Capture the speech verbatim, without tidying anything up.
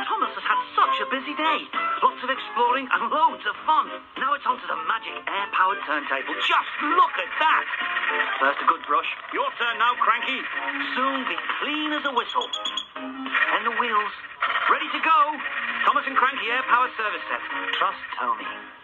Thomas has had such a busy day. Lots of exploring and loads of fun. Now it's on to the magic air-powered turntable. Just look at that. First a good brush. Your turn now, Cranky. Soon be clean as a whistle. Then the wheels. Ready to go. Thomas and Cranky air-powered service set. Trust Tony.